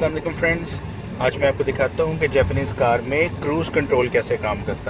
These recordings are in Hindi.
अस्सलाम वालेकुम फ्रेंड्स, आज मैं आपको दिखाता हूँ कि जापानीज़ कार में क्रूज़ कंट्रोल कैसे काम करता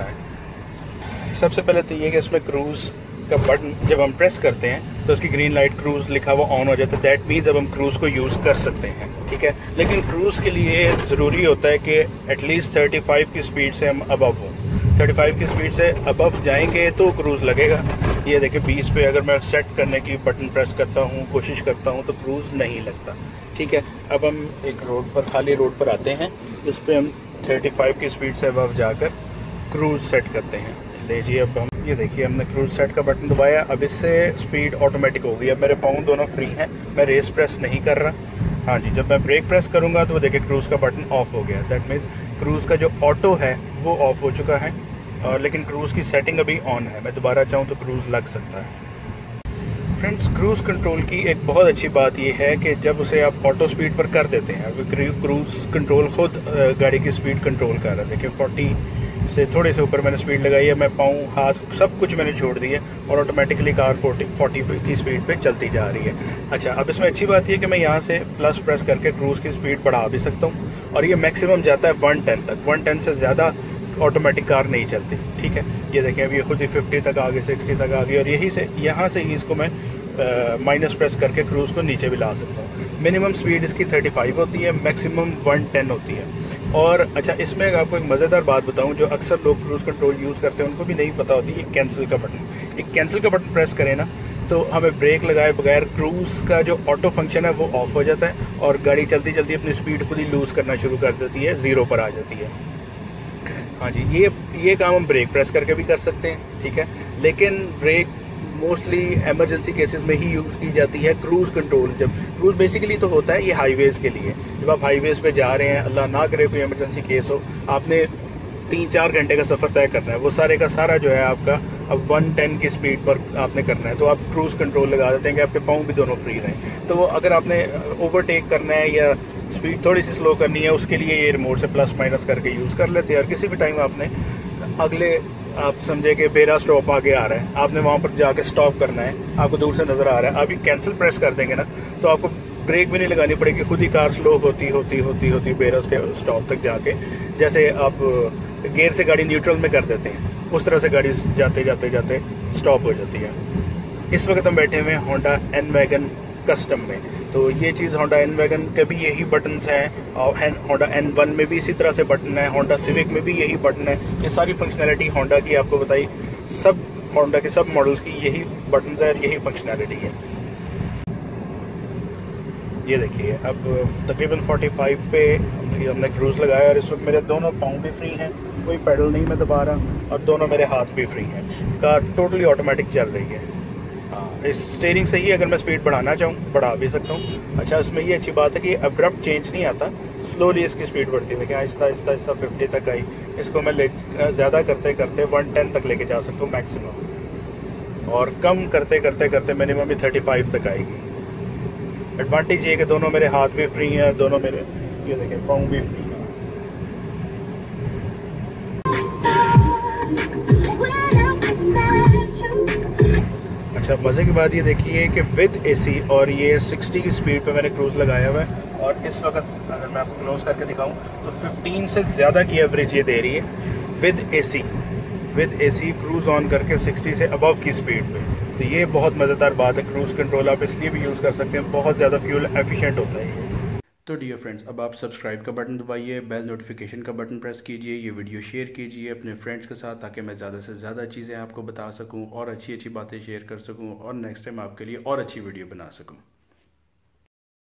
है। सबसे पहले तो ये कि इसमें क्रूज़ का बटन जब हम प्रेस करते हैं तो उसकी ग्रीन लाइट क्रूज़ लिखा हुआ ऑन हो जाता है। दैट मीन्स अब हम क्रूज़ को यूज़ कर सकते हैं, ठीक है। लेकिन क्रूज़ के लिए ज़रूरी होता है कि एटलीस्ट 35 की स्पीड से हम अबव हों। 35 की स्पीड से अबव जाएंगे तो क्रूज़ लगेगा। ये देखिए 20 पे अगर मैं सेट करने की बटन प्रेस करता हूँ, कोशिश करता हूँ तो क्रूज़ नहीं लगता, ठीक है। अब हम एक रोड पर, खाली रोड पर आते हैं, इस पर हम 35 की स्पीड से अबव जाकर क्रूज़ सेट करते हैं। लीजिए, अब हम ये देखिए हमने क्रूज़ सेट का बटन दबाया। अब इससे स्पीड ऑटोमेटिक हो गई। अब मेरे पाँव दोनों फ्री हैं, मैं रेस प्रेस नहीं कर रहा। हाँ जी, जब मैं ब्रेक प्रेस करूँगा तो देखिए क्रूज़ का बटन ऑफ हो गया। दैट मीन्स क्रूज़ का जो ऑटो है वो ऑफ हो चुका है, और लेकिन क्रूज़ की सेटिंग अभी ऑन है। मैं दोबारा चाहूँ तो क्रूज़ लग सकता है। फ्रेंड्स, क्रूज़ कंट्रोल की एक बहुत अच्छी बात यह है कि जब उसे आप ऑटो स्पीड पर कर देते हैं, क्रूज़ कंट्रोल खुद गाड़ी की स्पीड कंट्रोल कर रहा है। देखिए 40 से थोड़े से ऊपर मैंने स्पीड लगाई है, मैं पाँव हाथ सब कुछ मैंने छोड़ दिया और ऑटोमेटिकली कार 40 की स्पीड पे चलती जा रही है। अच्छा, अब इसमें अच्छी बात यह है कि मैं यहाँ से प्लस प्रेस करके क्रूज़ की स्पीड बढ़ा भी सकता हूँ, और ये मैक्सिमम जाता है 110 तक। 110 से ज़्यादा ऑटोमेटिक कार नहीं चलती, ठीक है। ये देखें अभी खुद ही 50 तक आ गई, 60 तक आ गई, और यही से यहाँ से ही इसको मैं माइनस प्रेस करके क्रूज़ को नीचे भी ला सकता हूँ। मिनिमम स्पीड इसकी 35 होती है, मैक्सिमम 110 होती है। और अच्छा, इसमें आपको एक मज़ेदार बात बताऊँ, जो अक्सर लोग क्रूज़ कंट्रोल यूज़ करते हैं उनको भी नहीं पता होती, ये कैंसिल का बटन। एक कैंसिल का बटन प्रेस करें ना तो हमें ब्रेक लगाए बगैर क्रूज़ का जो ऑटो फंक्शन है वो ऑफ हो जाता है, और गाड़ी चलती चलती अपनी स्पीड खुद ही लूज़ करना शुरू कर देती है, ज़ीरो पर आ जाती है। हाँ जी, ये काम हम ब्रेक प्रेस करके भी कर सकते हैं, ठीक है। लेकिन ब्रेक मोस्टली एमरजेंसी केसेस में ही यूज़ की जाती है। क्रूज़ कंट्रोल, जब क्रूज़ बेसिकली तो होता है ये हाईवेज़ के लिए। जब आप हाईवेज़ पे जा रहे हैं, अल्लाह ना करे कोई एमरजेंसी केस हो, आपने 3-4 घंटे का सफ़र तय करना है, वो सारे का सारा जो है आपका अब 110 की स्पीड पर आपने करना है, तो आप क्रूज़ कंट्रोल लगा देते हैं कि आपके पाँव भी दोनों फ्री रहें। तो वो अगर आपने ओवरटेक करना है या स्पीड थोड़ी सी स्लो करनी है, उसके लिए ये रिमोट से प्लस माइनस करके यूज़ कर लेते हैं। और किसी भी टाइम आपने अगले, आप समझे कि बेरा स्टॉप आगे आ रहा है, आपने वहाँ पर जाके स्टॉप करना है, आपको दूर से नज़र आ रहा है, आप ये कैंसिल प्रेस कर देंगे ना तो आपको ब्रेक भी नहीं लगानी पड़ेगी, खुद ही कार स्लो होती बेरा के स्टॉप तक जाके, जैसे आप गियर से गाड़ी न्यूट्रल में कर देते हैं उस तरह से गाड़ी जाते स्टॉप हो जाती है। इस वक्त हम बैठे हुए हैं होंडा एन वैगन कस्टम में। तो ये चीज़ होंडा एन वैगन के भी यही बटन्स हैं, और होंडा N1 में भी इसी तरह से बटन है, होंडा सिविक में भी यही बटन है। ये सारी फंक्शनैलिटी होंडा की आपको बताई, सब होंडा के सब मॉडल्स की यही बटन्स है और यही फंक्शनैलिटी है। ये देखिए अब तकरीबन 45 पे हमने क्रूज़ लगाया, और इस वक्त मेरे दोनों पाँव भी फ्री हैं, कोई पेडल नहीं मैं दबा रहा, और दोनों मेरे हाथ भी फ्री हैं। कार टोटली ऑटोमेटिक चल रही है। इस स्टीयरिंग से ही अगर मैं स्पीड बढ़ाना चाहूँ बढ़ा भी सकता हूँ। अच्छा, इसमें ये अच्छी बात है कि अब्रप्ट चेंज नहीं आता, स्लोली इसकी स्पीड बढ़ती है। देखिए आहिस्ता आहिस्ता 50 तक आई, इसको मैं ज़्यादा करते करते 110 तक लेके जा सकता हूँ मैक्सिमम, और कम करते करते मिनिमम भी 35 तक आएगी। एडवांटेज ये कि दोनों मेरे हाथ भी फ्री हैं, दोनों मेरे ये देखें पाँव भी फ्री हैं। अच्छा, मज़े की बात ये देखिए कि विद एसी, और ये 60 की स्पीड पे मैंने क्रूज़ लगाया हुआ है, और इस वक्त अगर मैं आपको क्लोज करके दिखाऊं तो 15 से ज़्यादा की एवरेज ये दे रही है विद एसी क्रूज़ ऑन करके 60 से अबव की स्पीड पे। तो ये बहुत मज़ेदार बात है। क्रूज़ कंट्रोल आप इसलिए भी यूज़ कर सकते हैं, बहुत ज़्यादा फ्यूल एफिशिएंट होता है ये। तो डियर फ्रेंड्स, अब आप सब्सक्राइब का बटन दबाइए, बेल नोटिफिकेशन का बटन प्रेस कीजिए, ये वीडियो शेयर कीजिए अपने फ्रेंड्स के साथ, ताकि मैं ज़्यादा से ज़्यादा चीज़ें आपको बता सकूं और अच्छी अच्छी बातें शेयर कर सकूं, और नेक्स्ट टाइम आपके लिए और अच्छी वीडियो बना सकूं।